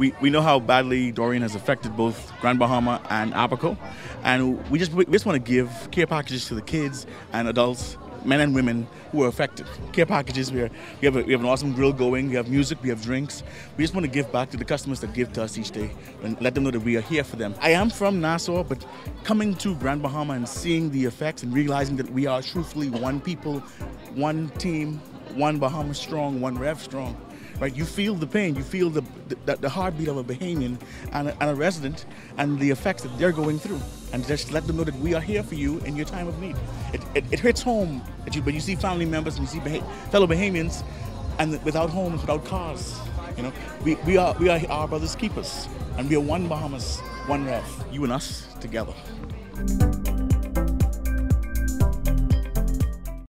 we know how badly Dorian has affected both Grand Bahama and Abaco, and we just want to give care packages to the kids and adults, men and women who are affected. Care packages where we have an awesome grill going, we have music, we have drinks. We just want to give back to the customers that give to us each day and let them know that we are here for them. I am from Nassau, but coming to Grand Bahama and seeing the effects and realizing that we are truthfully one people, one team, one Bahama strong, one REV strong. Right? You feel the pain, you feel the heartbeat of a Bahamian and a resident and the effects that they're going through. And just let them know that we are here for you in your time of need. It hits home at you, but you see family members and you see fellow Bahamians and without homes, without cars. You know, we are our brother's keepers, and we are one Bahamas, one REV, you and us together.